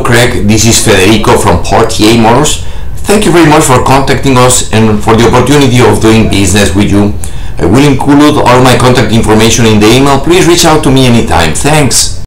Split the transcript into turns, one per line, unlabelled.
Craig. This is Federico from Portier Motors. Thank you very much for contacting us and for the opportunity of doing business with you. I will include all my contact information in the email. Please reach out to me anytime. Thanks.